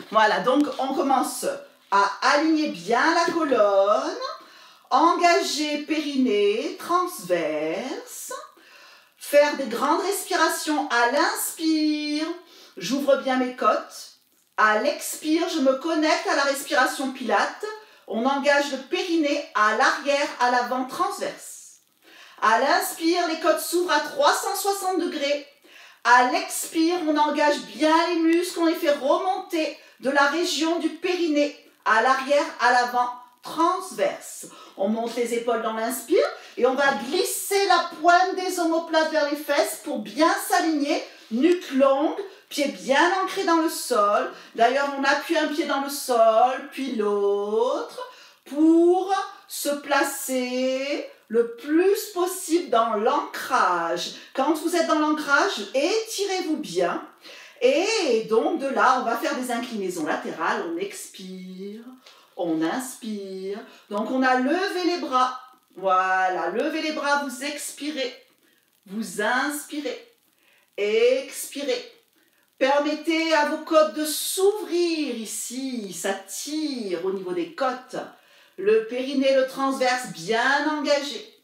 Voilà, donc on commence à aligner bien la colonne, engager périnée, transverse, faire des grandes respirations à l'inspire, j'ouvre bien mes côtes, à l'expire, je me connecte à la respiration Pilates, on engage le périnée à l'arrière, à l'avant, transverse. À l'inspire, les côtes s'ouvrent à 360 degrés. À l'expire, on engage bien les muscles, on les fait remonter de la région du périnée à l'arrière, à l'avant, transverse. On monte les épaules dans l'inspire et on va glisser la pointe des omoplates vers les fesses pour bien s'aligner, nuque longue, pied bien ancré dans le sol. D'ailleurs, on appuie un pied dans le sol, puis l'autre, pour se placer le plus possible dans l'ancrage. Quand vous êtes dans l'ancrage, étirez-vous bien. Et donc de là, on va faire des inclinaisons latérales. On expire, on inspire. Donc on a levé les bras. Voilà, levez les bras, vous expirez. Vous inspirez. Expirez. Permettez à vos côtes de s'ouvrir ici. Ça tire au niveau des côtes. Le périnée, le transverse bien engagé.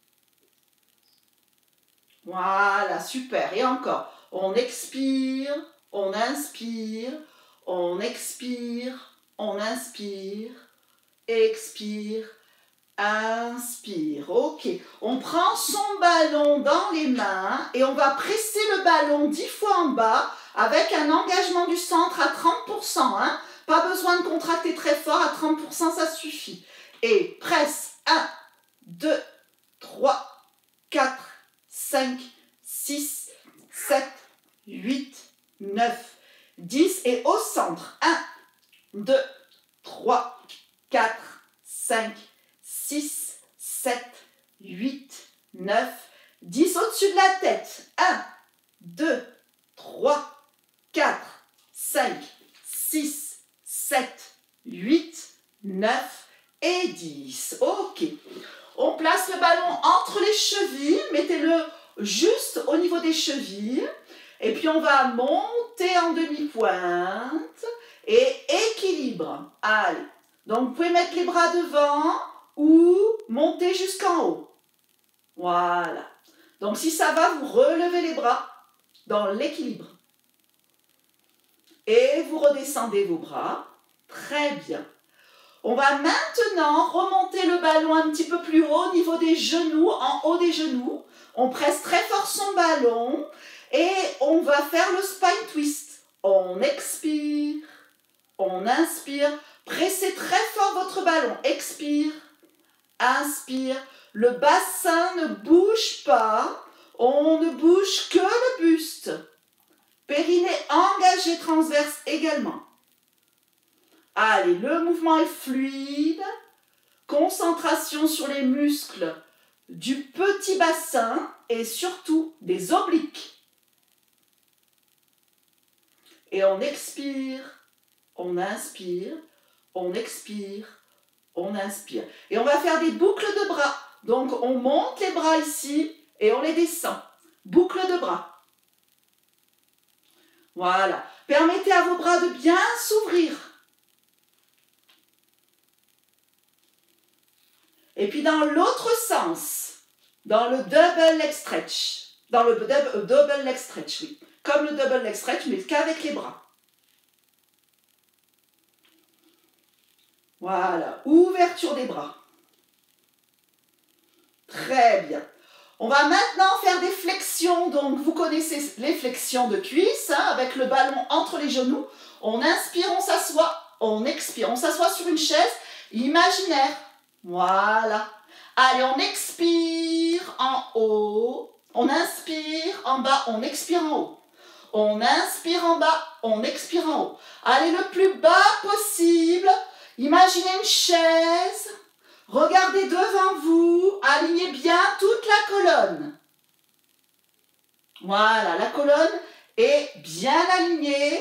Voilà, super. Et encore. On expire, on inspire, on expire, on inspire, expire, inspire. Ok. On prend son ballon dans les mains et on va presser le ballon 10 fois en bas avec un engagement du centre à 30%. Hein. Pas besoin de contracter très fort, à 30% ça suffit. Et presse 1, 2, 3, 4, 5, 6, 7, 8, 9, 10 et au centre. 1, 2, 3, 4, 5, 6, 7, 8, 9, 10 au-dessus de la tête. 1, 2, 3, 4, 5, 6, 7, 8, 9 et 10. Ok. On place le ballon entre les chevilles. Mettez-le juste au niveau des chevilles. Et puis on va monter en demi-pointe et équilibre. Allez. Donc vous pouvez mettre les bras devant ou monter jusqu'en haut. Voilà. Donc si ça va, vous relevez les bras dans l'équilibre. Et vous redescendez vos bras. Très bien. On va maintenant remonter le ballon un petit peu plus haut au niveau des genoux, en haut des genoux. On presse très fort son ballon et on va faire le spine twist. On expire, on inspire. Pressez très fort votre ballon. Expire, inspire. Le bassin ne bouge pas. On ne bouge que le buste. Périnée engagé transverse également. Allez, le mouvement est fluide. Concentration sur les muscles du petit bassin et surtout des obliques. Et on expire, on inspire, on expire, on inspire. Et on va faire des boucles de bras. Donc on monte les bras ici et on les descend. Boucle de bras. Voilà. Permettez à vos bras de bien s'ouvrir. Et puis dans l'autre sens, dans le double leg stretch. Dans le double leg stretch, oui. Comme le double leg stretch, mais qu'avec les bras. Voilà, ouverture des bras. Très bien. On va maintenant faire des flexions. Donc, vous connaissez les flexions de cuisses, hein, avec le ballon entre les genoux. On inspire, on s'assoit. On expire, on s'assoit sur une chaise imaginaire. Voilà. Allez, on expire en haut. On inspire en bas, on expire en haut. On inspire en bas, on expire en haut. Allez, le plus bas possible. Imaginez une chaise. Regardez devant vous. Alignez bien toute la colonne. Voilà, la colonne est bien alignée.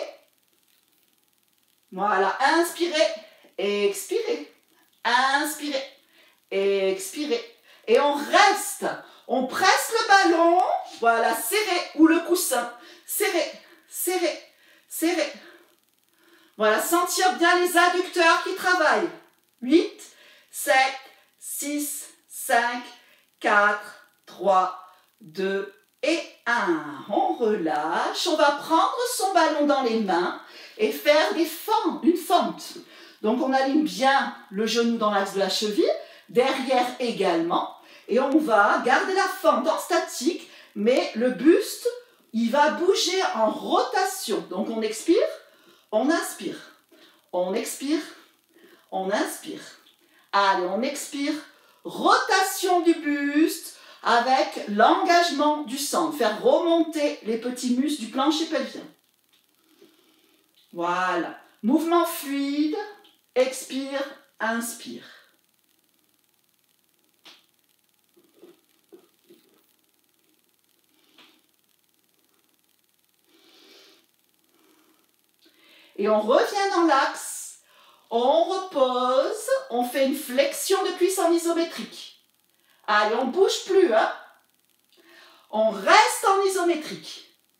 Voilà, inspirez, expirez. Inspirez, expirez. Et on reste. On presse le ballon. Voilà, serré. Ou le coussin. Serré, serré, serré. Voilà, sentir bien les adducteurs qui travaillent. 8, 7, 6, 5, 4, 3, 2 et 1. On relâche. On va prendre son ballon dans les mains et faire une fente. Donc, on aligne bien le genou dans l'axe de la cheville, derrière également. Et on va garder la fente en statique, mais le buste, il va bouger en rotation. Donc, on expire, on inspire. On expire, on inspire. Allez, on expire. Rotation du buste avec l'engagement du centre. Faire remonter les petits muscles du plancher pelvien. Voilà. Mouvement fluide. Expire, inspire. Et on revient dans l'axe. On repose. On fait une flexion de cuisse en isométrique. Allez, on ne bouge plus, hein. On reste en isométrique.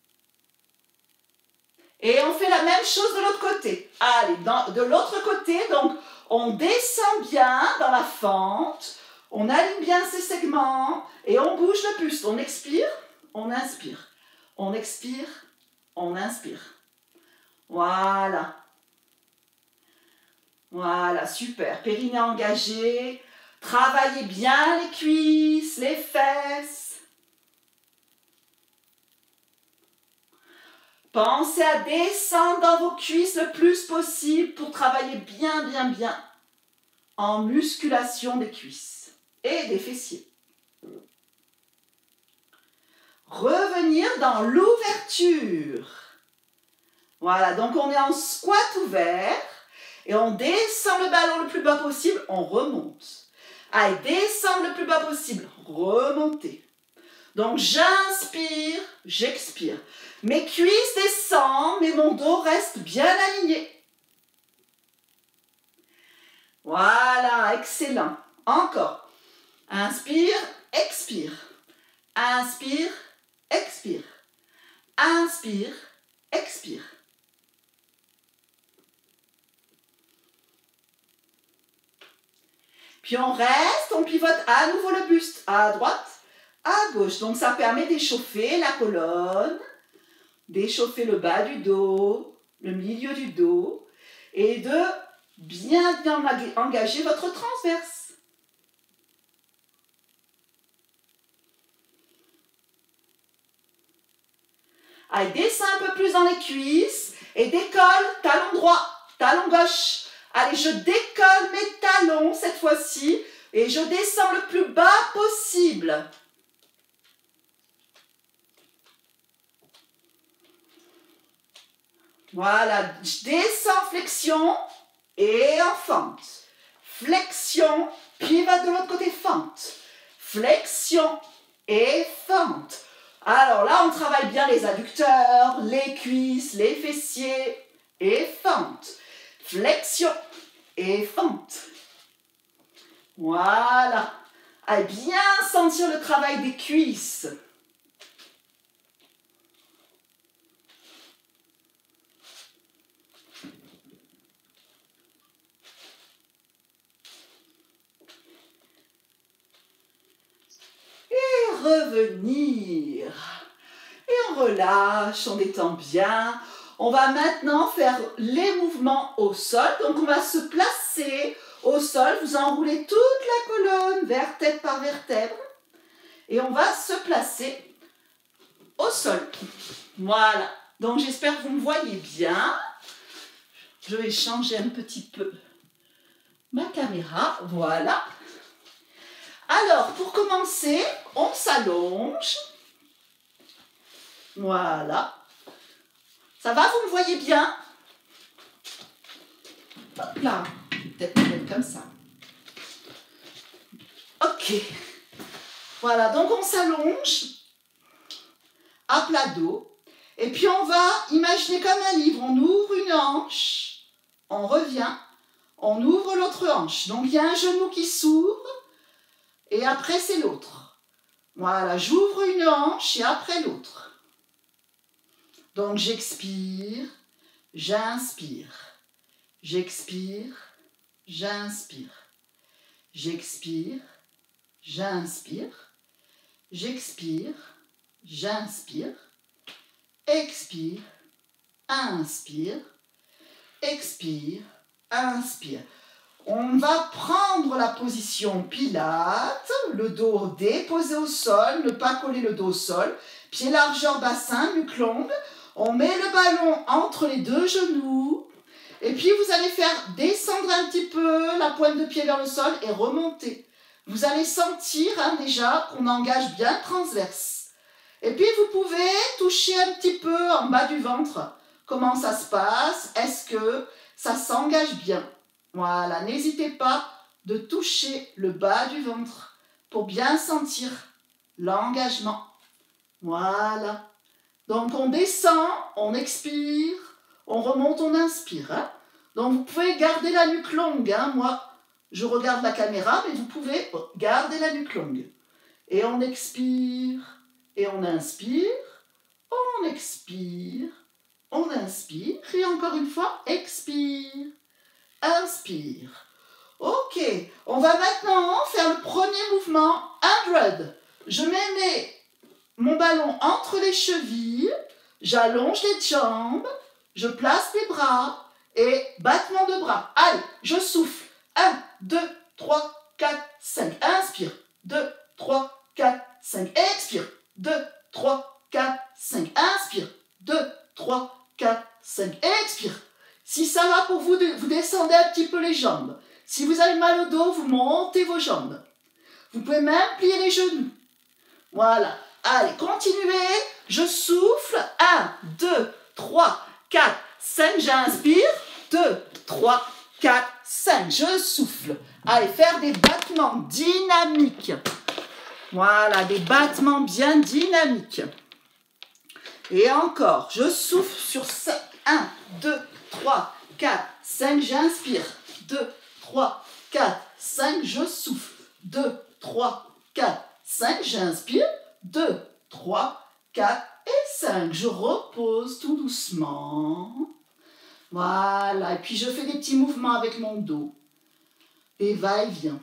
Et on fait la même chose de l'autre côté. Allez, de l'autre côté, donc on descend bien dans la fente, on aligne bien ses segments et on bouge le buste. On expire, on inspire. On expire, on inspire. Voilà. Voilà, super. Périnée engagé. Travaillez bien les cuisses, les fesses. Pensez à descendre dans vos cuisses le plus possible pour travailler bien, bien, bien en musculation des cuisses et des fessiers. Revenir dans l'ouverture. Voilà, donc on est en squat ouvert et on descend le ballon le plus bas possible, on remonte. Allez, descendre le plus bas possible, remonter. Donc j'inspire, j'expire. Mes cuisses descendent, mais mon dos reste bien aligné. Voilà, excellent. Encore. Inspire, expire. Inspire, expire. Inspire, expire. Puis on reste, on pivote à nouveau le buste à droite, à gauche. Donc ça permet d'échauffer la colonne, d'échauffer le bas du dos, le milieu du dos et de bien engager votre transverse. Allez, descends un peu plus dans les cuisses et décolle, talon droit, talon gauche. Allez, je décolle mes talons cette fois-ci et je descends le plus bas possible. Voilà, je descends, flexion et en fente. Flexion, pivote de l'autre côté, fente. Flexion et fente. Alors là, on travaille bien les adducteurs, les cuisses, les fessiers et fente. Flexion et fente. Voilà. Allez bien sentir le travail des cuisses. Et revenir. Et on relâche, on détend bien. On va maintenant faire les mouvements au sol. Donc on va se placer au sol. Vous enroulez toute la colonne, vertèbre par vertèbre. Et on va se placer au sol. Voilà. Donc j'espère que vous me voyez bien. Je vais changer un petit peu ma caméra. Voilà. Alors, pour commencer, on s'allonge. Voilà. Ça va, vous me voyez bien? Hop là. Peut-être comme ça. Ok. Voilà, donc on s'allonge à plat dos. Et puis on va imaginer comme un livre. On ouvre une hanche, on revient, on ouvre l'autre hanche. Donc il y a un genou qui s'ouvre et après c'est l'autre. Voilà, j'ouvre une hanche et après l'autre. Donc j'expire, j'inspire. j'expire, j'inspire. J'expire, j'inspire. J'expire, j'inspire. Expire, inspire. Expire, inspire. On va prendre la position Pilates, le dos déposé au sol, ne pas coller le dos au sol. Pied largeur bassin, nuque longue. On met le ballon entre les deux genoux. Et puis vous allez faire descendre un petit peu la pointe de pied vers le sol et remonter. Vous allez sentir déjà qu'on engage bien le transverse. Et puis vous pouvez toucher un petit peu en bas du ventre. Comment ça se passe? Est-ce que ça s'engage bien? Voilà, n'hésitez pas de toucher le bas du ventre pour bien sentir l'engagement. Voilà. Donc on descend, on expire, on remonte, on inspire. Hein. Donc vous pouvez garder la nuque longue. Hein. Moi, je regarde la caméra, mais vous pouvez garder la nuque longue. Et on expire, et on inspire, on expire, on inspire, et encore une fois, expire, inspire. Ok, on va maintenant faire le premier mouvement, 100. Je mets mon ballon entre les chevilles, j'allonge les jambes, je place les bras et battement de bras. Allez, je souffle. 1, 2, 3, 4, 5. Inspire. 2, 3, 4, 5. Expire. 2, 3, 4, 5. Inspire. 2, 3, 4, 5. Expire. Si ça va pour vous, vous descendez un petit peu les jambes. Si vous avez mal au dos, vous montez vos jambes. Vous pouvez même plier les genoux. Voilà. Allez, continuez. Je souffle. 1, 2, 3, 4, 5. J'inspire. 2, 3, 4, 5. Je souffle. Allez, faire des battements dynamiques. Voilà, des battements bien dynamiques. Et encore, je souffle sur 5. 1, 2, 3, 4, 5. J'inspire. 2, 3, 4, 5. Je souffle. 2, 3, 4, 5. J'inspire. 2, 3, 4 et 5. Je repose tout doucement. Voilà. Et puis je fais des petits mouvements avec mon dos. Et va-et-vient.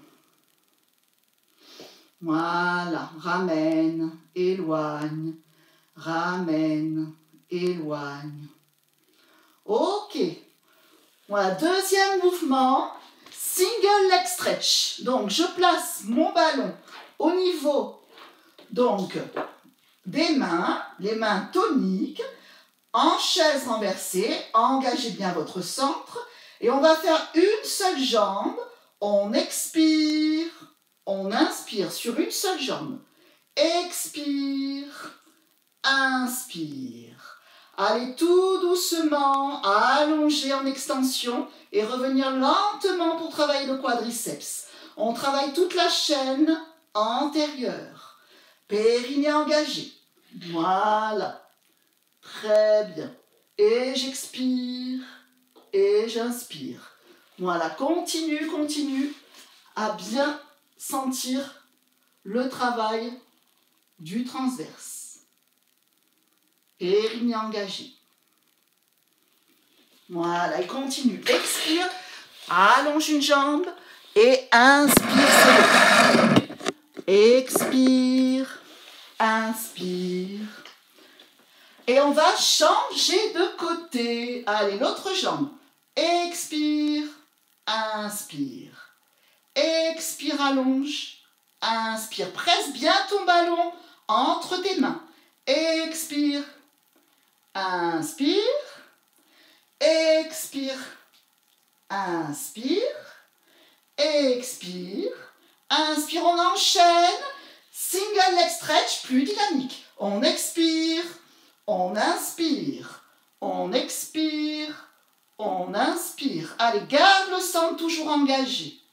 Voilà. Ramène, éloigne. Ramène, éloigne. Ok. Voilà. Deuxième mouvement. Single leg stretch. Donc je place mon ballon au niveau donc des mains, les mains toniques, en chaise renversée, engagez bien votre centre et on va faire une seule jambe, on expire, on inspire sur une seule jambe, expire, inspire. Allez tout doucement, allonger en extension et revenir lentement pour travailler le quadriceps. On travaille toute la chaîne antérieure, périnée engagé. Voilà. Très bien. Et j'expire et j'inspire. Voilà, continue, continue à bien sentir le travail du transverse. Périnée engagé. Voilà, et continue. Expire, allonge une jambe et inspire. Expire, inspire. Et on va changer de côté. Allez, l'autre jambe. Expire, inspire. Expire, allonge. Inspire. Presse bien ton ballon entre tes mains. Expire, inspire. Expire, inspire. Expire, inspire. On enchaîne. Single leg stretch, plus dynamique. On expire. On inspire, on expire, on inspire. Allez, garde le centre toujours engagé.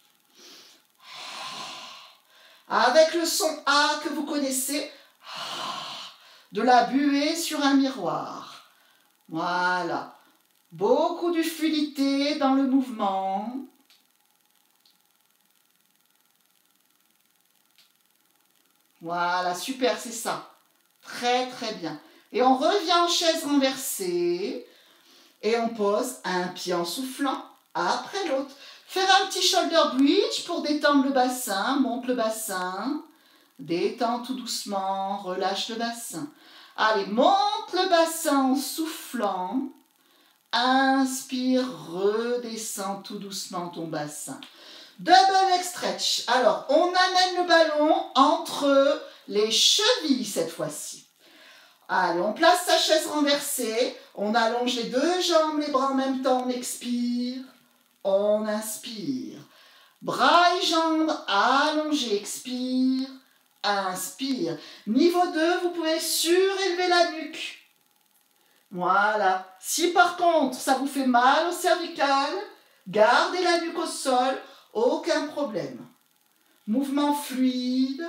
Avec le son A que vous connaissez, de la buée sur un miroir. Voilà. Beaucoup de fluidité dans le mouvement. Voilà, super, c'est ça. Très, très bien. Et on revient en chaise renversée et on pose un pied en soufflant après l'autre. Faire un petit shoulder bridge pour détendre le bassin. Monte le bassin. Détends tout doucement. Relâche le bassin. Allez, monte le bassin en soufflant. Inspire, redescends tout doucement ton bassin. Double leg stretch. Alors, on amène le ballon entre les chevilles cette fois-ci. Allez, on place sa chaise renversée. On allonge les deux jambes, les bras en même temps. On expire. On inspire. Bras et jambes allongés. Expire. Inspire. Niveau 2, vous pouvez surélever la nuque. Voilà. Si par contre, ça vous fait mal au cervical, gardez la nuque au sol. Aucun problème. Mouvement fluide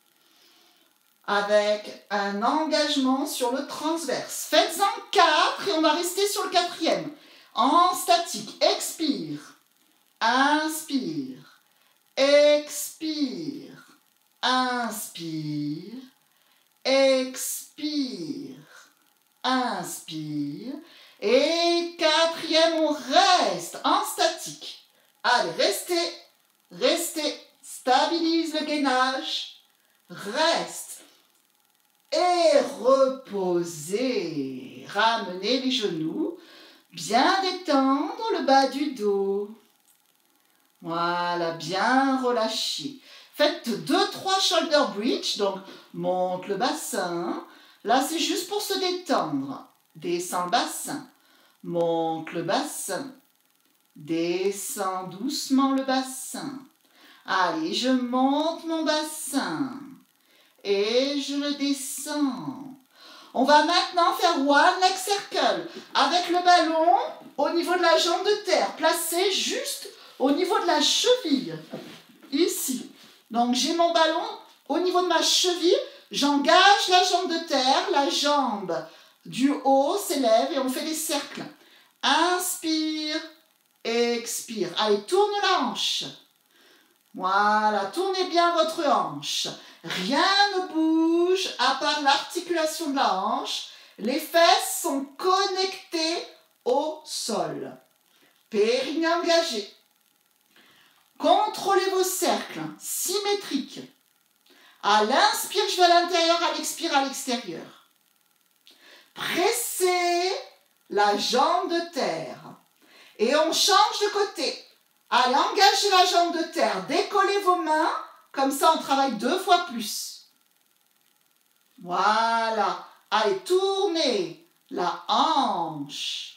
avec un engagement sur le transverse. Faites-en 4 et on va rester sur le 4e. En statique. Expire. Inspire. Expire. Inspire. Expire. Inspire. Et 4e, on reste en statique. Allez, restez. Stabilise le gainage. Reste. Et reposez. Ramenez les genoux. Bien détendre le bas du dos. Voilà, bien relâcher. Faites 2-3 shoulder bridge. Donc, monte le bassin. Là, c'est juste pour se détendre. Descends le bassin. Monte le bassin. Descends doucement le bassin. Allez, je monte mon bassin. Et je le descends. On va maintenant faire one leg circle. Avec le ballon au niveau de la jambe de terre. Placé juste au niveau de la cheville. Ici. Donc, j'ai mon ballon au niveau de ma cheville. J'engage la jambe de terre. La jambe du haut s'élève et on fait des cercles. Inspire. Expire. Allez, tourne la hanche. Voilà, tournez bien votre hanche. Rien ne bouge à part l'articulation de la hanche. Les fesses sont connectées au sol. Périnée engagé. Contrôlez vos cercles symétriques. À l'inspire, je vais à l'intérieur, à l'expire, à l'extérieur. Pressez la jambe de terre. Et on change de côté. Allez, engagez la jambe de terre. Décollez vos mains. Comme ça, on travaille 2 fois plus. Voilà. Allez, tournez la hanche.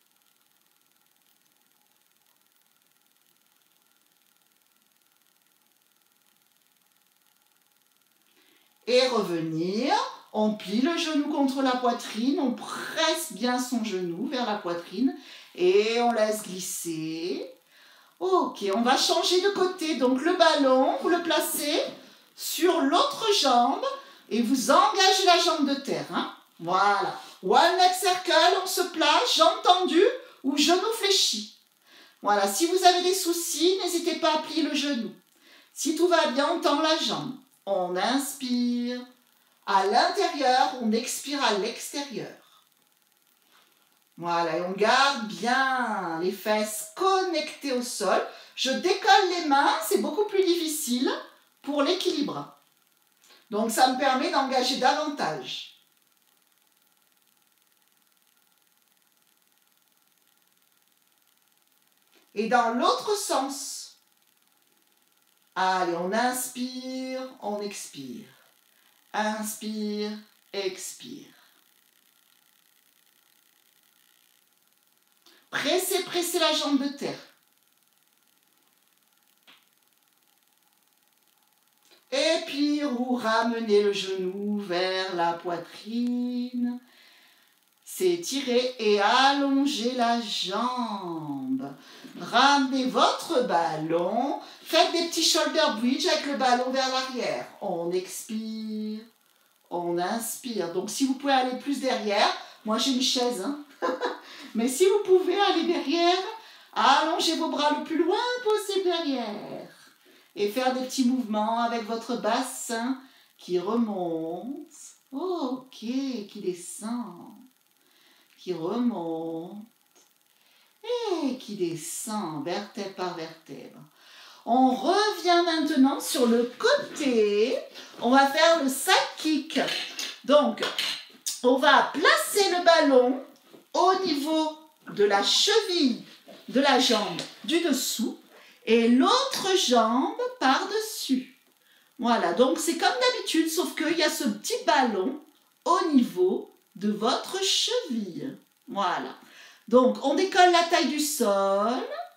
Et revenir. On plie le genou contre la poitrine. On presse bien son genou vers la poitrine. Et on laisse glisser. Ok, on va changer de côté. Donc le ballon, vous le placez sur l'autre jambe et vous engagez la jambe de terre. Hein? Voilà. One leg circle, on se place, jambe tendue ou genou fléchi. Voilà, si vous avez des soucis, n'hésitez pas à plier le genou. Si tout va bien, on tend la jambe. On inspire à l'intérieur, on expire à l'extérieur. Voilà, et on garde bien les fesses connectées au sol. Je décolle les mains, c'est beaucoup plus difficile pour l'équilibre. Donc, ça me permet d'engager davantage. Et dans l'autre sens. Allez, on inspire, on expire. Inspire, expire. Pressez la jambe de terre. Et puis, vous ramenez le genou vers la poitrine. S'étirez et allongez la jambe. Ramenez votre ballon. Faites des petits shoulder bridge avec le ballon vers l'arrière. On expire, on inspire. Donc, si vous pouvez aller plus derrière, moi j'ai une chaise, hein. Mais si vous pouvez aller derrière, allongez vos bras le plus loin possible derrière. Et faire des petits mouvements avec votre bassin qui remonte. Ok, qui descend. Qui remonte. et qui descend vertèbre par vertèbre. On revient maintenant sur le côté. On va faire le side kick. Donc, on va placer le ballon au niveau de la cheville de la jambe du dessous et l'autre jambe par-dessus. Voilà, donc c'est comme d'habitude, sauf qu'il y a ce petit ballon au niveau de votre cheville. Voilà. Donc, on décolle la taille du sol.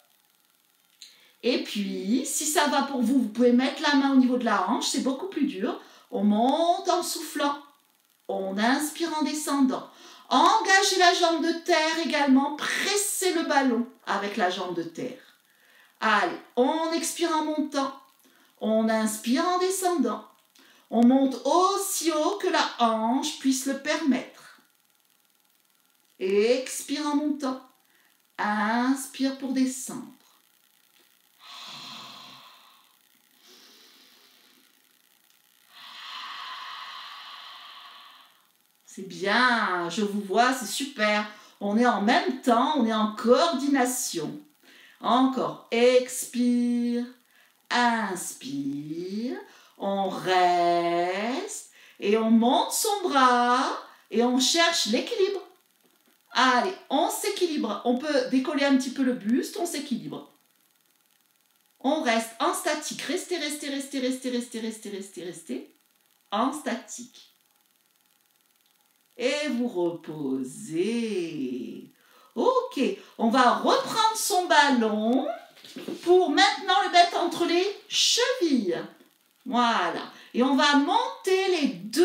Et puis, si ça va pour vous, vous pouvez mettre la main au niveau de la hanche. C'est beaucoup plus dur. On monte en soufflant. On inspire en descendant. Engagez la jambe de terre également. Pressez le ballon avec la jambe de terre. Allez, on expire en montant. On inspire en descendant. On monte aussi haut que la hanche puisse le permettre. Expire en montant. Inspire pour descendre. C'est bien, je vous vois, c'est super. On est en même temps, on est en coordination. Encore, expire, inspire, on reste et on monte son bras et on cherche l'équilibre. Allez, on s'équilibre. On peut décoller un petit peu le buste, on s'équilibre. On reste en statique. Restez, restez, restez, restez, restez, restez, restez, restez. En statique. Et vous reposez. Ok, on va reprendre son ballon pour maintenant le mettre entre les chevilles. Voilà. Et on va monter les deux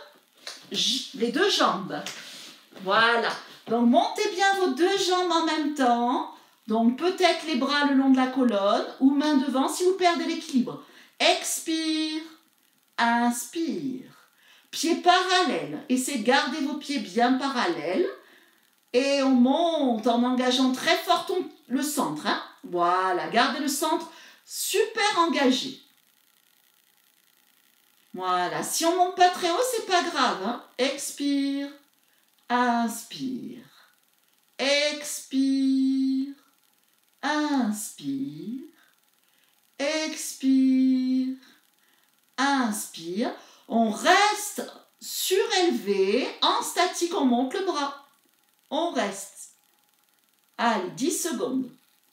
jambes. Voilà. Donc, montez bien vos deux jambes en même temps. Donc, peut-être les bras le long de la colonne ou main devant si vous perdez l'équilibre. Expire, inspire. Pieds parallèles. Essayez de garder vos pieds bien parallèles. Et on monte en engageant très fort le centre. Hein? Voilà, gardez le centre super engagé. Voilà, si on ne monte pas très haut, c'est pas grave. Hein? Expire, inspire. Expire, inspire. Expire, inspire. On reste surélevé, en statique, on monte le bras. On reste. Allez, 10 secondes.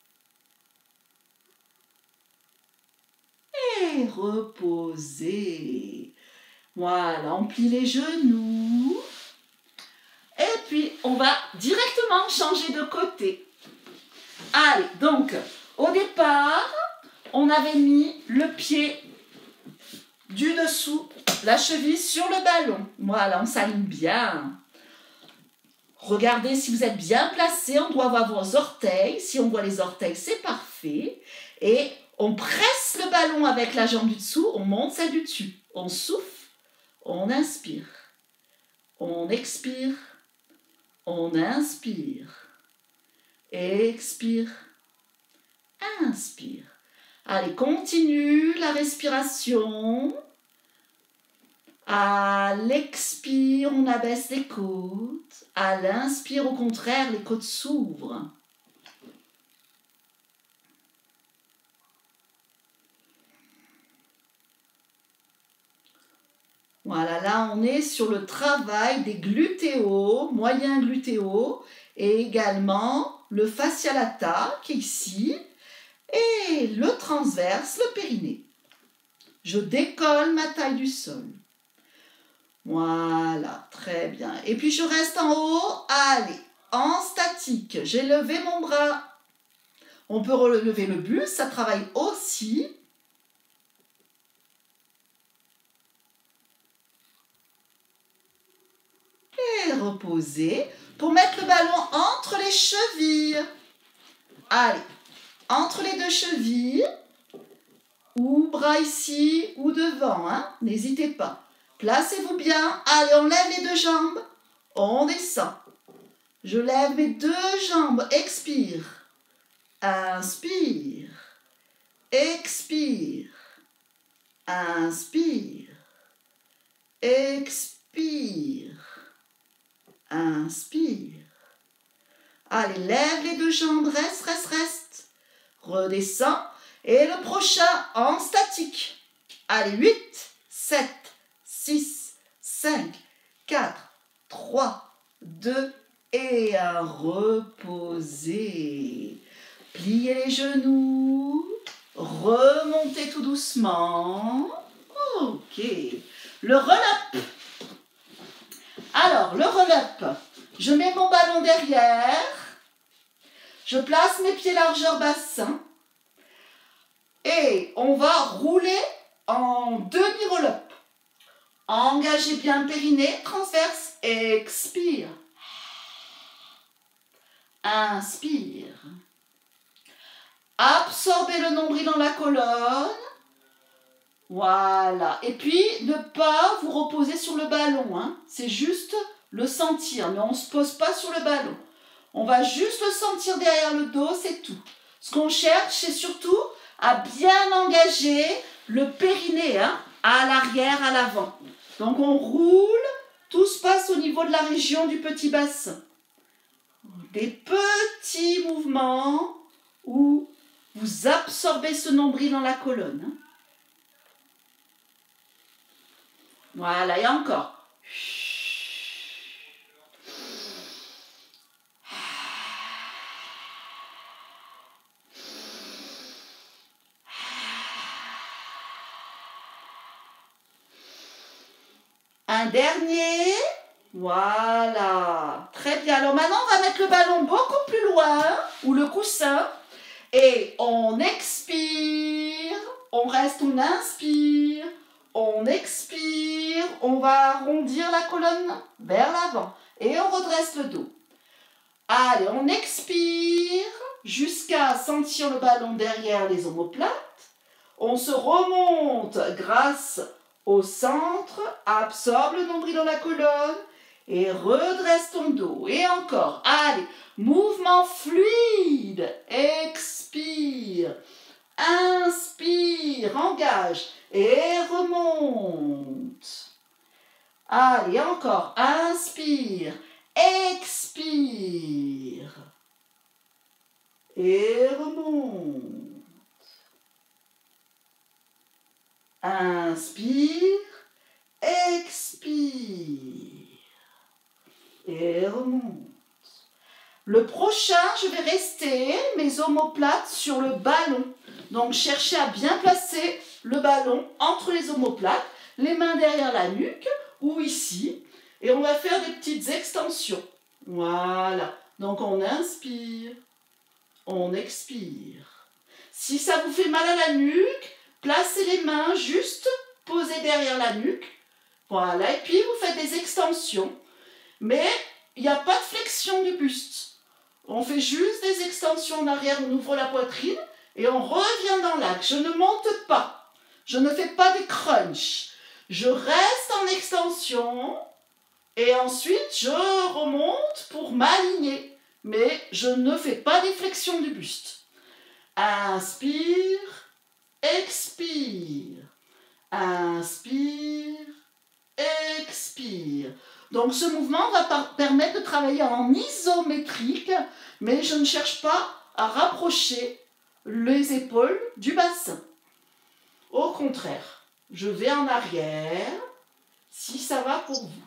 Et reposez. Voilà, on plie les genoux. Et puis, on va directement changer de côté. Allez, donc, au départ, on avait mis le pied du dessous, la cheville sur le ballon. Voilà, on s'aligne bien. Regardez si vous êtes bien placé, on doit voir vos orteils. Si on voit les orteils, c'est parfait. Et on presse le ballon avec la jambe du dessous, on monte celle du dessus. On souffle, on inspire. On expire, on inspire. Expire, inspire. Allez, continue la respiration. À l'expire, on abaisse les côtes. À l'inspire, au contraire, les côtes s'ouvrent. Voilà, là, on est sur le travail des glutéaux, moyens glutéaux, et également le fascia lata, qui est ici, et le transverse, le périnée. Je décolle ma taille du sol. Voilà, très bien. Et puis je reste en haut, allez, en statique. J'ai levé mon bras. On peut relever le buste, ça travaille aussi. Et reposer pour mettre le ballon entre les chevilles. Allez, entre les deux chevilles, ou bras ici, ou devant, hein? N'hésitez pas. Placez-vous bien. Allez, on lève les deux jambes. On descend. Je lève mes deux jambes. Expire. Inspire. Expire. Inspire. Expire. Inspire. Allez, lève les deux jambes, reste, reste, reste. Redescends. Et le prochain en statique. Allez, 8, 7, 6, 5, 4, 3, 2 et 1. Reposez. Pliez les genoux. Remontez tout doucement. Ok. Le roll-up. Alors, le roll-up. Je mets mon ballon derrière. Je place mes pieds largeur bassin. Et on va rouler en demi-roll-up. Engagez bien le périnée, transverse, expire. Inspire. Absorbez le nombril dans la colonne. Voilà. Et puis, ne pas vous reposer sur le ballon. Hein. C'est juste le sentir, mais on ne se pose pas sur le ballon. On va juste le sentir derrière le dos, c'est tout. Ce qu'on cherche, c'est surtout à bien engager le périnée, hein, à l'arrière, à l'avant. Donc on roule, tout se passe au niveau de la région du petit bassin. Des petits mouvements où vous absorbez ce nombril dans la colonne. Hein. Voilà, et encore. Un dernier. Voilà. Très bien. Alors maintenant, on va mettre le ballon beaucoup plus loin, ou le coussin. Et on expire. On reste, on inspire. On expire. On va arrondir la colonne vers l'avant. Et on redresse le dos. Allez, on expire jusqu'à sentir le ballon derrière les omoplates. On se remonte grâce au centre, absorbe le nombril dans la colonne et redresse ton dos. Et encore, allez, mouvement fluide, expire, inspire, engage et remonte. Allez, encore, inspire, expire et remonte. Inspire, expire et remonte. Le prochain, je vais rester mes omoplates sur le ballon. Donc, cherchez à bien placer le ballon entre les omoplates, les mains derrière la nuque ou ici. Et on va faire des petites extensions. Voilà. Donc, on inspire, on expire. Si ça vous fait mal à la nuque, placez les mains juste posées derrière la nuque. Voilà, et puis vous faites des extensions. Mais il n'y a pas de flexion du buste. On fait juste des extensions en arrière, on ouvre la poitrine et on revient dans l'axe. Je ne monte pas. Je ne fais pas des crunchs. Je reste en extension et ensuite je remonte pour m'aligner. Mais je ne fais pas des flexions du buste. Inspire. Expire, inspire, expire. Donc ce mouvement va permettre de travailler en isométrique, mais je ne cherche pas à rapprocher les épaules du bassin. Au contraire, je vais en arrière, si ça va pour vous.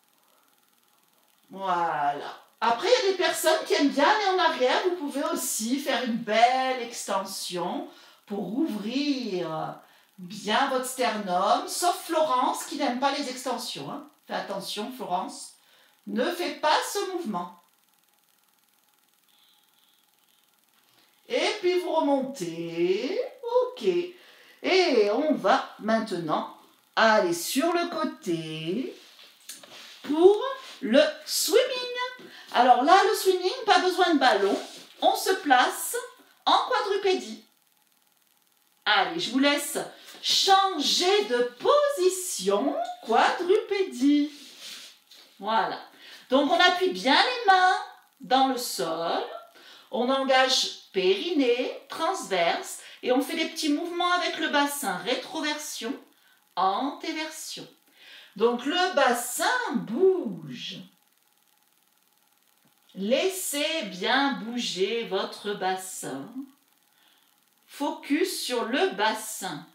Voilà. Après, il y a des personnes qui aiment bien aller en arrière. Vous pouvez aussi faire une belle extension pour ouvrir bien votre sternum, sauf Florence qui n'aime pas les extensions. Hein. Fais attention, Florence, ne fais pas ce mouvement. Et puis vous remontez, ok. Et on va maintenant aller sur le côté pour le swimming. Alors là, le swimming, pas besoin de ballon, on se place en quadrupédie. Allez, je vous laisse changer de position, quadrupédie. Voilà. Donc, on appuie bien les mains dans le sol. On engage périnée, transverse. Et on fait des petits mouvements avec le bassin. Rétroversion, antéversion. Donc, le bassin bouge. Laissez bien bouger votre bassin. Focus sur le bassin.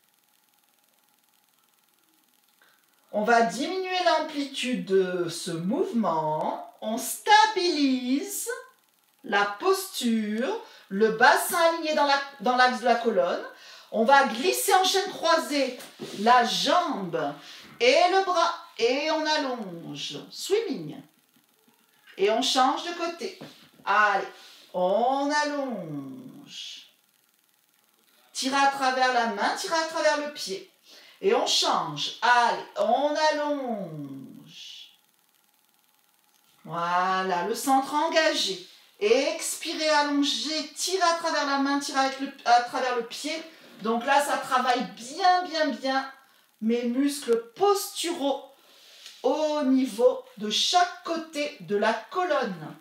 On va diminuer l'amplitude de ce mouvement. On stabilise la posture, le bassin aligné dans l'axe de la colonne. On va glisser en chaîne croisée la jambe et le bras et on allonge. Swimming. Et on change de côté. Allez, on allonge. Tirez à travers la main, tirez à travers le pied. Et on change. Allez, on allonge. Voilà, le centre engagé. Expirez, allongez, tirez à travers la main, tirez à travers le pied. Donc là, ça travaille bien mes muscles posturaux au niveau de chaque côté de la colonne.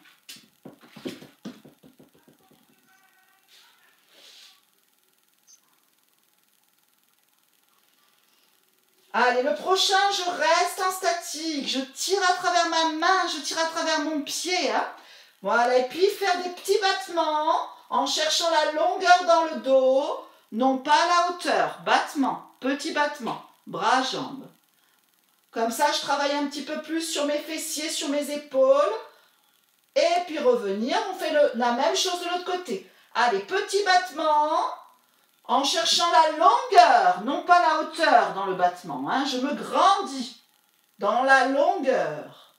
Allez, le prochain, je reste en statique. Je tire à travers ma main, je tire à travers mon pied. Hein. Voilà, et puis faire des petits battements en cherchant la longueur dans le dos, non pas la hauteur. Battement, petit battement, bras, jambes. Comme ça, je travaille un petit peu plus sur mes fessiers, sur mes épaules. Et puis revenir, on fait la même chose de l'autre côté. Allez, petit battement. En cherchant la longueur, non pas la hauteur dans le battement. Hein. Je me grandis dans la longueur.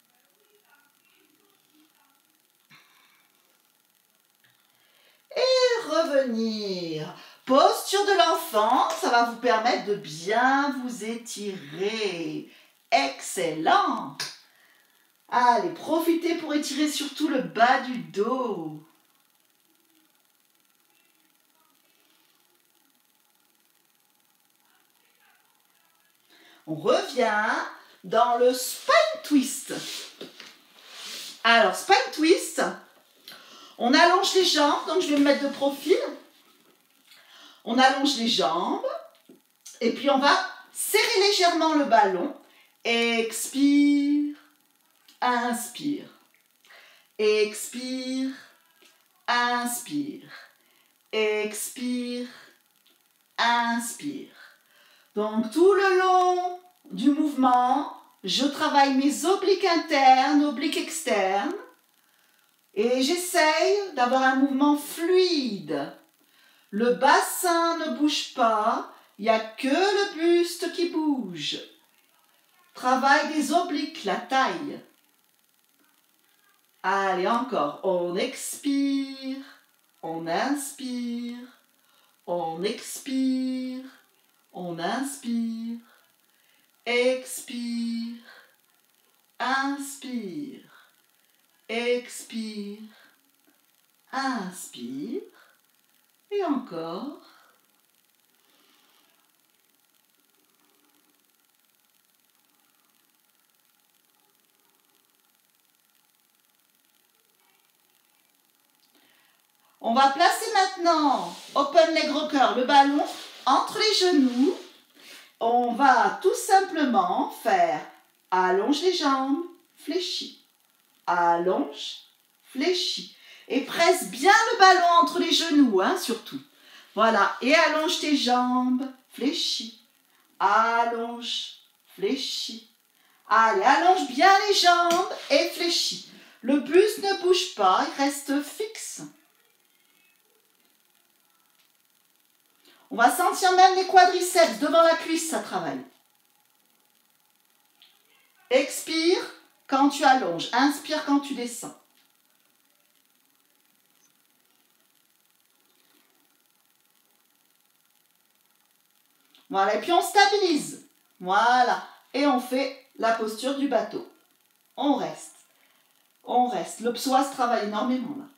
Et revenir. Posture de l'enfant, ça va vous permettre de bien vous étirer. Excellent. Allez, profitez pour étirer surtout le bas du dos. On revient dans le spine twist. Alors, spine twist, on allonge les jambes, donc je vais me mettre de profil. On allonge les jambes et puis on va serrer légèrement le ballon. Expire, inspire. Expire, inspire. Expire, inspire. Donc, tout le long du mouvement, je travaille mes obliques internes, obliques externes. Et j'essaye d'avoir un mouvement fluide. Le bassin ne bouge pas, il n'y a que le buste qui bouge. Travail des obliques, la taille. Allez, encore. On expire, on inspire, on expire. On inspire, expire, inspire, expire, inspire, et encore. On va placer maintenant, open leg rocker, le ballon entre les genoux. On va tout simplement faire allonge les jambes, fléchis. Allonge, fléchis. Et presse bien le ballon entre les genoux, hein, surtout. Voilà. Et allonge tes jambes, fléchis. Allonge, fléchis. Allez, allonge bien les jambes et fléchis. Le buste ne bouge pas, il reste fixe. On va sentir même les quadriceps devant la cuisse, ça travaille. Expire quand tu allonges, inspire quand tu descends. Voilà, et puis on stabilise. Voilà, et on fait la posture du bateau. On reste. On reste. Le psoas travaille énormément là.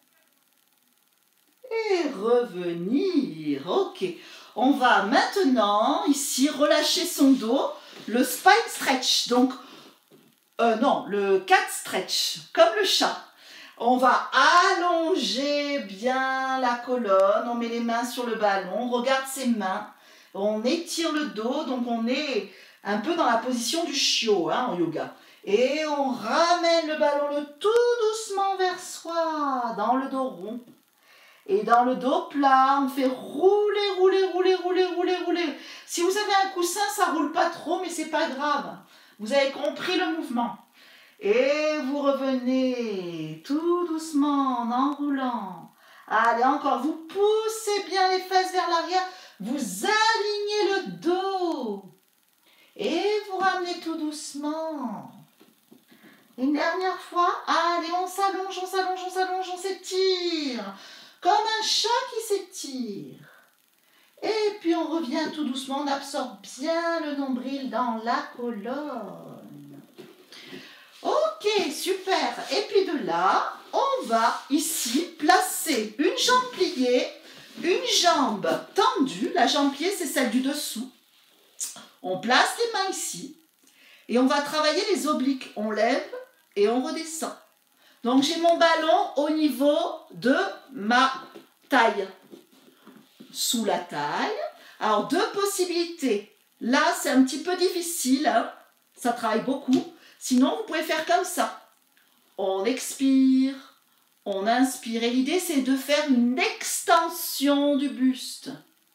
Et revenir. Ok. On va maintenant, ici, relâcher son dos, le spine stretch. Donc, non, le cat stretch, comme le chat. On va allonger bien la colonne, on met les mains sur le ballon, on regarde ses mains, on étire le dos, donc on est un peu dans la position du chiot hein, en yoga. Et on ramène le ballon tout doucement vers soi, dans le dos rond. Et dans le dos plat, on fait rouler, rouler, rouler, rouler, rouler, rouler. Si vous avez un coussin, ça ne roule pas trop, mais c'est pas grave. Vous avez compris le mouvement. Et vous revenez tout doucement en enroulant. Allez, encore, vous poussez bien les fesses vers l'arrière. Vous alignez le dos. Et vous ramenez tout doucement. Une dernière fois. Allez, on s'allonge, on s'allonge, on s'allonge, on s'étire. Comme un chat qui s'étire. Et puis on revient tout doucement, on absorbe bien le nombril dans la colonne. Ok, super. Et puis de là, on va ici placer une jambe pliée, une jambe tendue. La jambe pliée, c'est celle du dessous. On place les mains ici et on va travailler les obliques. On lève et on redescend. Donc j'ai mon ballon au niveau de ma taille. Sous la taille. Alors deux possibilités. Là c'est un petit peu difficile, hein. Ça travaille beaucoup. Sinon vous pouvez faire comme ça. On expire, on inspire. Et l'idée c'est de faire une extension du buste.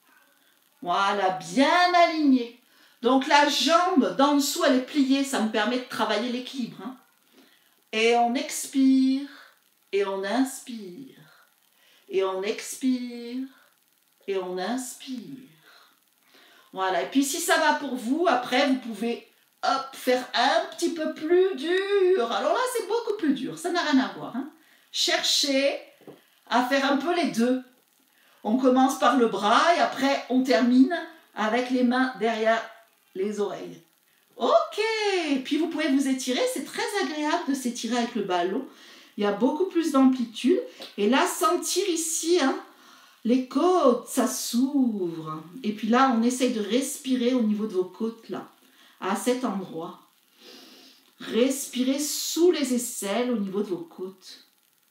Voilà, bien aligné. Donc la jambe d'en dessous elle est pliée, ça me permet de travailler l'équilibre, hein. Et on expire, et on inspire, et on expire, et on inspire. Voilà, et puis si ça va pour vous, après vous pouvez faire un petit peu plus dur. Alors là, c'est beaucoup plus dur, ça n'a rien à voir, hein. Cherchez à faire un peu les deux. On commence par le bras et après on termine avec les mains derrière les oreilles. Ok, puis vous pouvez vous étirer, c'est très agréable de s'étirer avec le ballon. Il y a beaucoup plus d'amplitude. Et là, sentir ici, hein, les côtes, ça s'ouvre. Et puis là, on essaye de respirer au niveau de vos côtes, là, à cet endroit. Respirez sous les aisselles au niveau de vos côtes.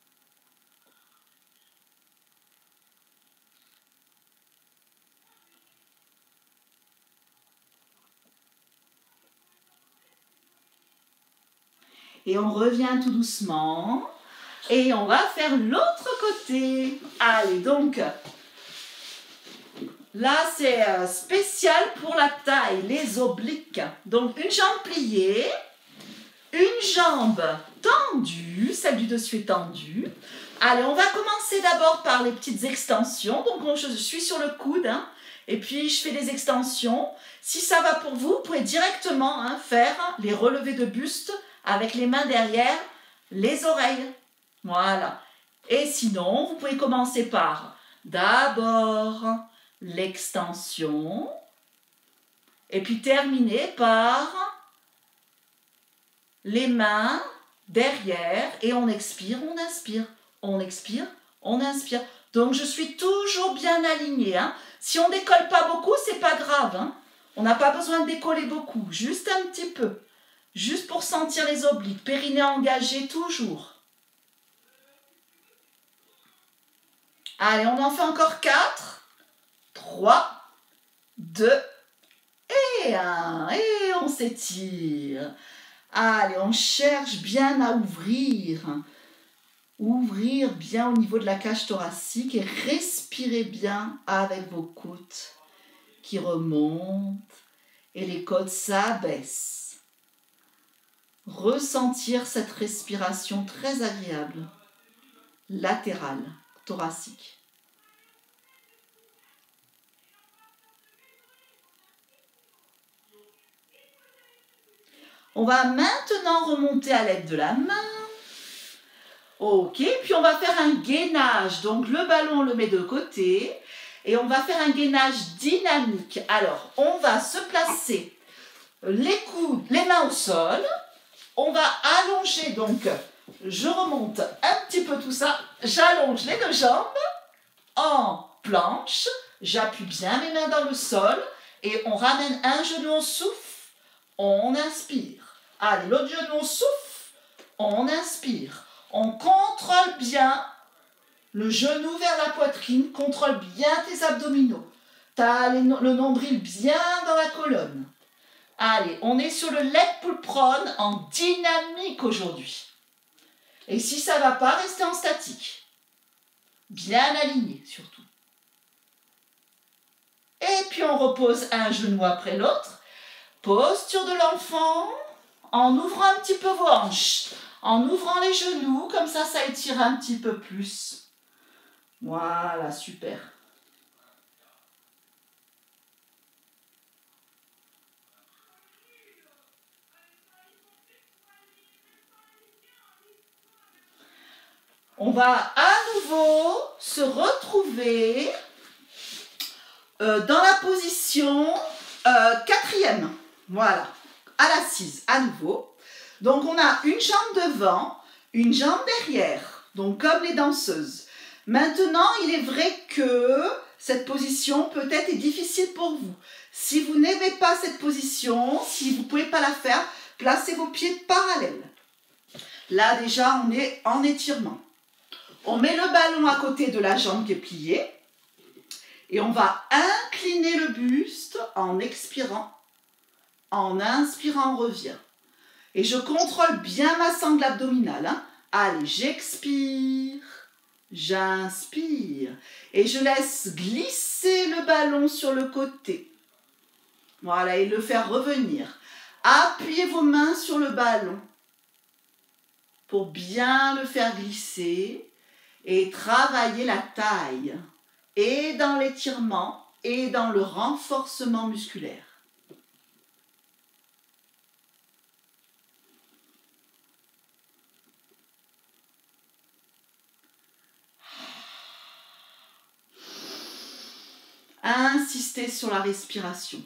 Et on revient tout doucement. Et on va faire l'autre côté. Allez, donc, là, c'est spécial pour la taille, les obliques. Donc, une jambe pliée, une jambe tendue, celle du dessus est tendue. Allez, on va commencer d'abord par les petites extensions. Donc, je suis sur le coude, hein, et puis je fais des extensions. Si ça va pour vous, vous pouvez directement, hein, faire les relevés de buste avec les mains derrière les oreilles. Voilà. Et sinon, vous pouvez commencer par d'abord l'extension et puis terminer par les mains derrière et on expire, on inspire. On expire, on inspire. Donc, je suis toujours bien alignée, hein. Si on ne décolle pas beaucoup, c'est pas grave, hein. On n'a pas besoin de décoller beaucoup, juste un petit peu. Juste pour sentir les obliques. Périnée engagé toujours. Allez, on en fait encore 4, 3, 2 et 1. Et on s'étire. Allez, on cherche bien à ouvrir. Ouvrir bien au niveau de la cage thoracique et respirez bien avec vos côtes qui remontent et les côtes s'abaissent. Ressentir cette respiration très agréable, latérale, thoracique. On va maintenant remonter à l'aide de la main. Ok, puis on va faire un gainage. Donc le ballon, on le met de côté et on va faire un gainage dynamique. Alors, on va se placer les coudes, les mains au sol. On va allonger, donc je remonte un petit peu tout ça. J'allonge les deux jambes en planche. J'appuie bien mes mains dans le sol et on ramène un genou, on souffle, on inspire. Allez, l'autre genou, on souffle, on inspire. On contrôle bien le genou vers la poitrine, contrôle bien tes abdominaux. Tu as le nombril bien dans la colonne. Allez, on est sur le leg pull prone en dynamique aujourd'hui. Et si ça ne va pas, restez en statique. Bien aligné surtout. Et puis on repose un genou après l'autre. Posture de l'enfant, en ouvrant un petit peu vos hanches, en ouvrant les genoux, comme ça étire un petit peu plus. Voilà, super. On va à nouveau se retrouver dans la position quatrième. Voilà, à l'assise, à nouveau. Donc, on a une jambe devant, une jambe derrière, donc comme les danseuses. Maintenant, il est vrai que cette position peut-être est difficile pour vous. Si vous n'aimez pas cette position, si vous ne pouvez pas la faire, placez vos pieds parallèles. Là, déjà, on est en étirement. On met le ballon à côté de la jambe qui est pliée et on va incliner le buste en expirant. En inspirant, on revient. Et je contrôle bien ma sangle abdominale. Hein. Allez, j'expire, j'inspire. Et je laisse glisser le ballon sur le côté. Voilà, et le faire revenir. Appuyez vos mains sur le ballon pour bien le faire glisser. Et travailler la taille, et dans l'étirement, et dans le renforcement musculaire. Insistez sur la respiration.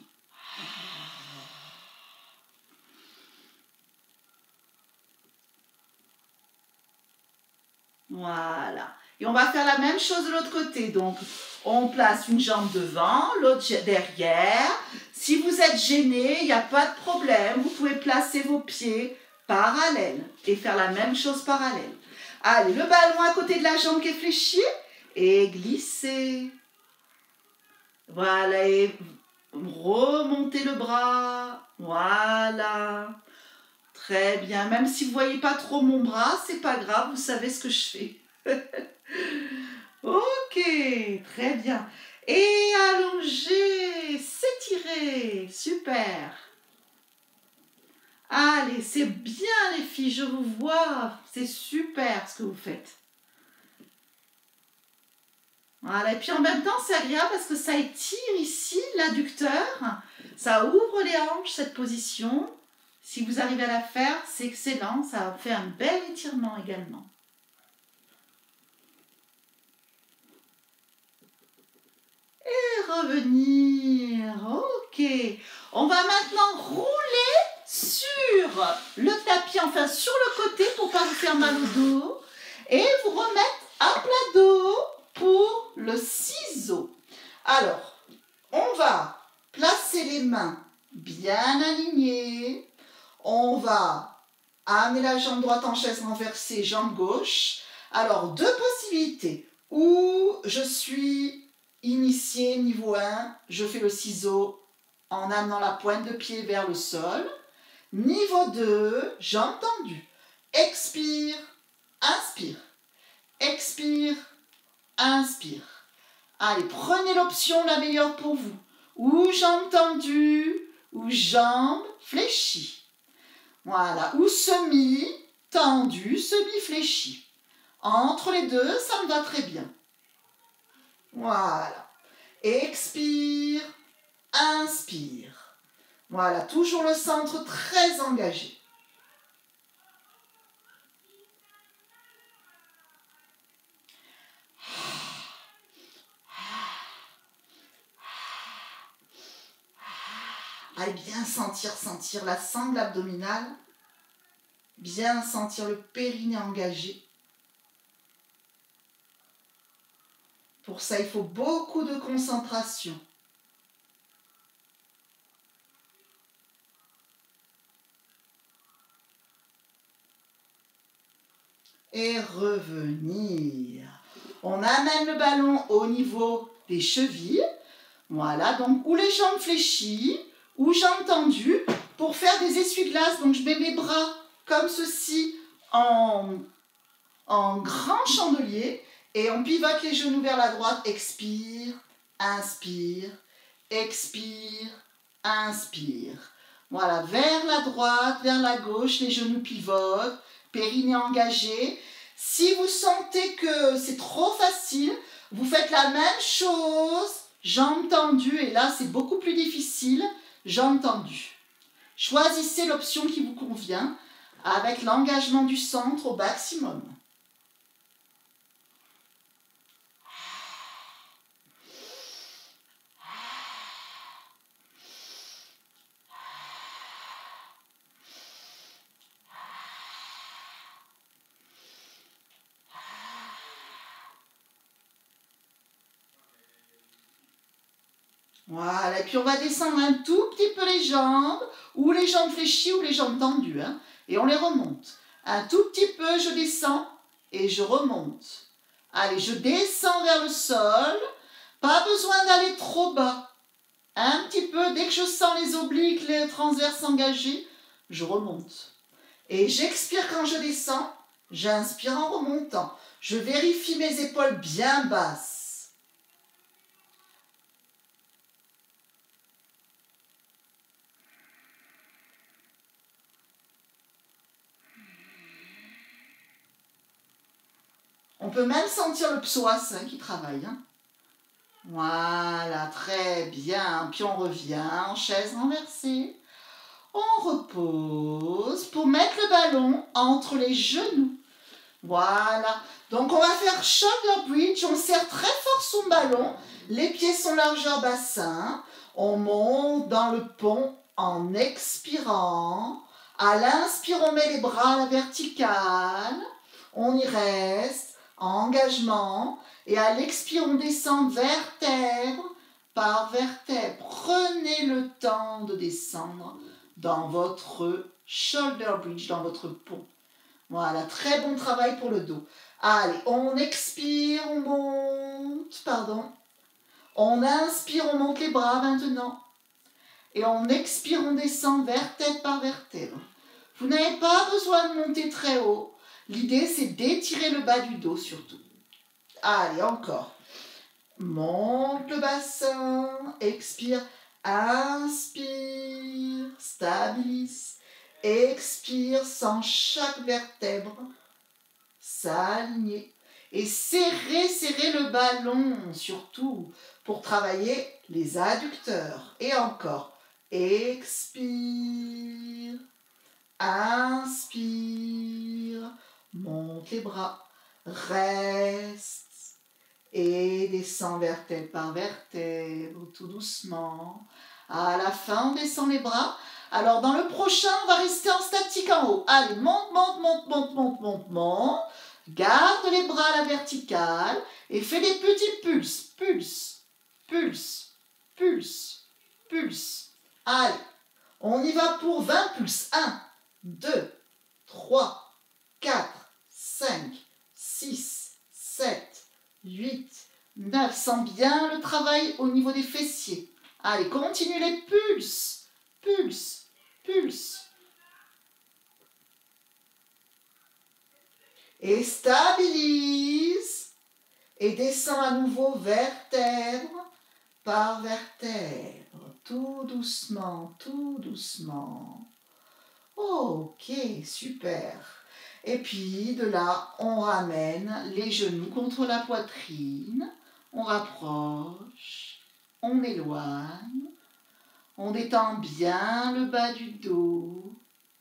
Voilà. Et on va faire la même chose de l'autre côté. Donc, on place une jambe devant, l'autre derrière. Si vous êtes gêné, il n'y a pas de problème. Vous pouvez placer vos pieds parallèles et faire la même chose parallèle. Allez, le ballon à côté de la jambe qui est fléchie et glissez. Voilà, et remontez le bras. Voilà. Très bien. Même si vous ne voyez pas trop mon bras, c'est pas grave, vous savez ce que je fais. Ok, très bien. Et allonger, s'étirer, super. Allez, c'est bien les filles, je vous vois. C'est super ce que vous faites. Voilà, et puis en même temps, c'est agréable parce que ça étire ici l'adducteur. Ça ouvre les hanches, cette position. Si vous arrivez à la faire, c'est excellent. Ça fait un bel étirement également. Et revenir. Ok. On va maintenant rouler sur le tapis, enfin sur le côté pour ne pas vous faire mal au dos. Et vous remettre à plat dos pour le ciseau. Alors, on va placer les mains bien alignées. On va amener la jambe droite en chaise renversée, jambe gauche. Alors, deux possibilités. Ou je suis initié niveau 1, je fais le ciseau en amenant la pointe de pied vers le sol. Niveau 2, jambe tendue. Expire, inspire. Expire, inspire. Allez, prenez l'option la meilleure pour vous. Ou jambe tendue, ou jambe fléchie. Voilà, ou semi-tendu, semi-fléchi. Entre les deux, ça me va très bien. Voilà. Expire, inspire. Voilà, toujours le centre très engagé. Allez bien sentir la sangle abdominale, bien sentir le périnée engagé. Pour ça, il faut beaucoup de concentration. Et revenir. On amène le ballon au niveau des chevilles. Voilà, donc ou les jambes fléchies, ou jambes tendues, pour faire des essuie-glaces. Donc, je mets mes bras comme ceci en grand chandelier et on pivote les genoux vers la droite. Expire, inspire, expire, inspire. Voilà, vers la droite, vers la gauche, les genoux pivotent, périnée engagé. Si vous sentez que c'est trop facile, vous faites la même chose, jambes tendues, et là c'est beaucoup plus difficile, jambes tendues. Choisissez l'option qui vous convient avec l'engagement du centre au maximum. Voilà, et puis on va descendre un tout petit peu les jambes, ou les jambes fléchies ou les jambes tendues, hein, et on les remonte. Un tout petit peu, je descends et je remonte. Allez, je descends vers le sol, pas besoin d'aller trop bas. Un petit peu, dès que je sens les obliques, les transverses engagés, je remonte. Et j'expire quand je descends, j'inspire en remontant. Je vérifie mes épaules bien basses. On peut même sentir le psoas qui travaille. Hein. Voilà, très bien. Puis on revient en chaise renversée. On repose pour mettre le ballon entre les genoux. Voilà. Donc on va faire shoulder bridge. On serre très fort son ballon. Les pieds sont largeur bassin. On monte dans le pont en expirant. À l'inspire, on met les bras à la verticale. On y reste. Engagement, et à l'expire, on descend vertèbre par vertèbre. Prenez le temps de descendre dans votre shoulder bridge, dans votre pont. Voilà, très bon travail pour le dos. Allez, on expire, on monte, pardon. On inspire, on monte les bras maintenant. Et on expire, on descend vertèbre par vertèbre. Vous n'avez pas besoin de monter très haut. L'idée, c'est d'étirer le bas du dos surtout. Allez, encore. Monte le bassin, expire, inspire, stabilise, expire, sans chaque vertèbre s'aligner. Et serrez le ballon, surtout, pour travailler les adducteurs. Et encore, expire, inspire, monte les bras, reste et descend vertèbre par vertèbre, tout doucement. À la fin, on descend les bras. Alors, dans le prochain, on va rester en statique en haut. Allez, monte, monte, monte, monte, monte, monte, monte. Garde les bras à la verticale et fais des petits pulses. Pulse, pulse, pulse, pulse. Allez, on y va pour 20 pulses. 1, 2, 3, 4, 5, 6, 7, 8, 9. Sens bien le travail au niveau des fessiers. Allez, continue les pulses. Pulse, pulse. Et stabilise. Et descend à nouveau vertèbre par vertèbre. Tout doucement, tout doucement. Ok, super. Et puis de là, on ramène les genoux contre la poitrine. On rapproche, on éloigne. On détend bien le bas du dos.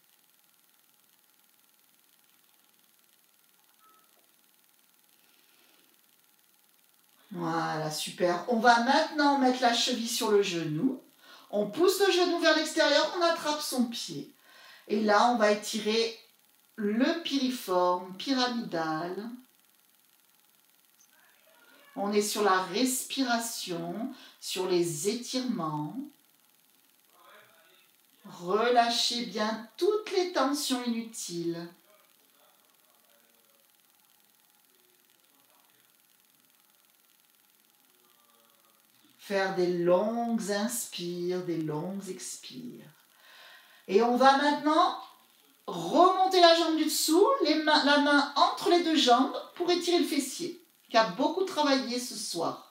Voilà, super. On va maintenant mettre la cheville sur le genou. On pousse le genou vers l'extérieur, on attrape son pied. Et là, on va étirer le piriforme pyramidal. On est sur la respiration, sur les étirements. Relâchez bien toutes les tensions inutiles. Faire des longues inspires, des longues expires. Et on va maintenant remonter la jambe du dessous, la main entre les deux jambes pour étirer le fessier, qui a beaucoup travaillé ce soir.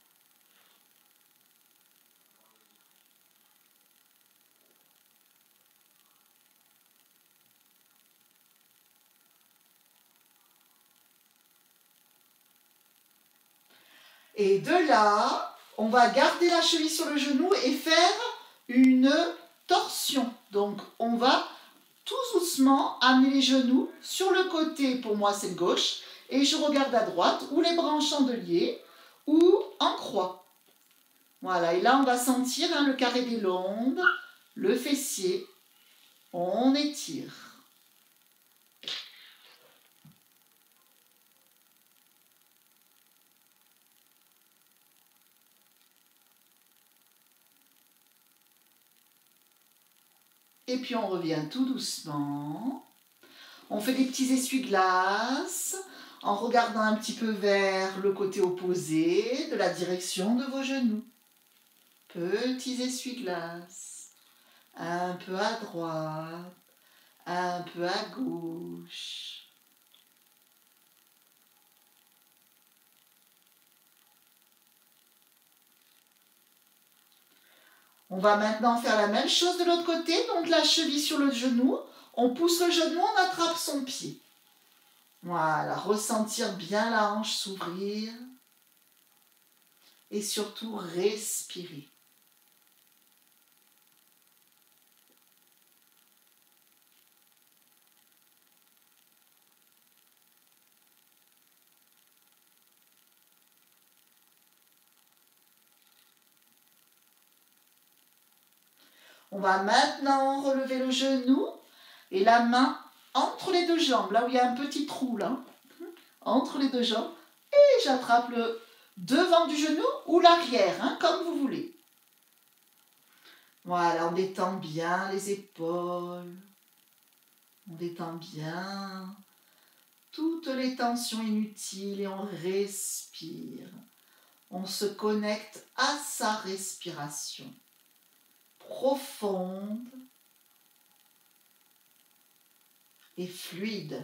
Et de là, on va garder la cheville sur le genou et faire une torsion. Donc, on va tout doucement amener les genoux sur le côté, pour moi c'est le gauche, et je regarde à droite, ou les bras en chandelier, ou en croix. Voilà, et là on va sentir le carré des lombes, le fessier, on étire. Et puis on revient tout doucement. On fait des petits essuie-glaces en regardant un petit peu vers le côté opposé de la direction de vos genoux. Petits essuie-glaces. Un peu à droite, un peu à gauche. On va maintenant faire la même chose de l'autre côté, donc la cheville sur le genou. On pousse le genou, on attrape son pied. Voilà, ressentir bien la hanche s'ouvrir. Et surtout respirer. On va maintenant relever le genou et la main entre les deux jambes, là où il y a un petit trou, là, entre les deux jambes. Et j'attrape le devant du genou ou l'arrière, comme vous voulez. Voilà, on détend bien les épaules. On détend bien toutes les tensions inutiles et on respire. On se connecte à sa respiration profonde et fluide.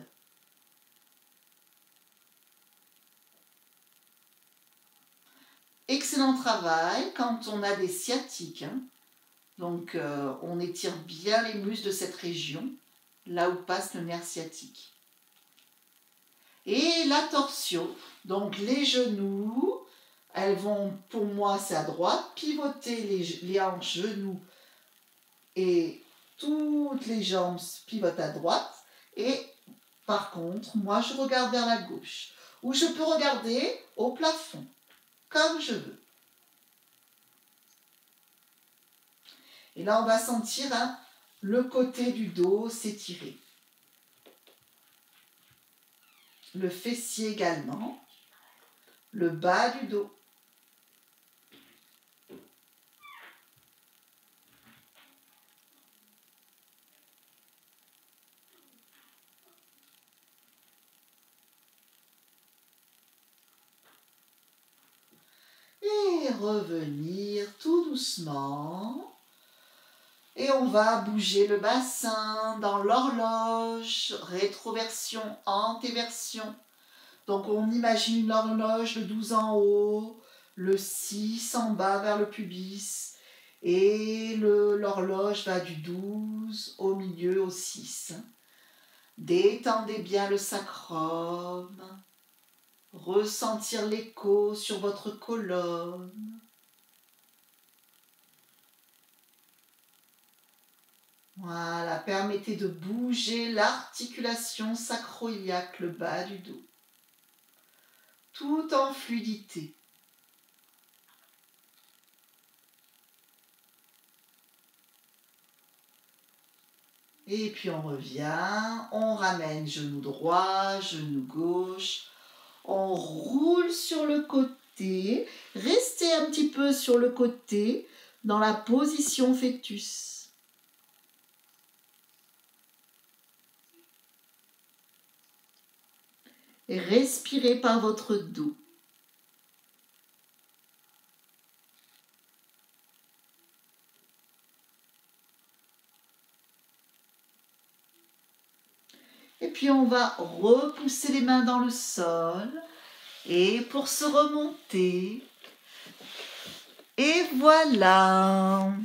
Excellent travail quand on a des sciatiques. Donc, on étire bien les muscles de cette région, là où passe le nerf sciatique. Et la torsion, donc les genoux, elles vont, pour moi c'est à droite, pivoter les hanches, genoux, et toutes les jambes pivotent à droite. Et par contre, moi je regarde vers la gauche, ou je peux regarder au plafond, comme je veux. Et là, on va sentir le côté du dos s'étirer. Le fessier également. Le bas du dos. Et revenir tout doucement. Et on va bouger le bassin dans l'horloge, rétroversion, antéversion. Donc on imagine une horloge, le 12 en haut, le 6 en bas vers le pubis. Et l'horloge va du 12 au milieu au 6. Détendez bien le sacrum. Ressentir l'écho sur votre colonne. Voilà, permettez de bouger l'articulation sacro-iliaque, le bas du dos, tout en fluidité. Et puis on revient, on ramène genou droit, genou gauche, on roule sur le côté, restez un petit peu sur le côté dans la position fœtus. Et respirez par votre dos. puis on va repousser les mains dans le sol. Et pour se remonter. Et voilà.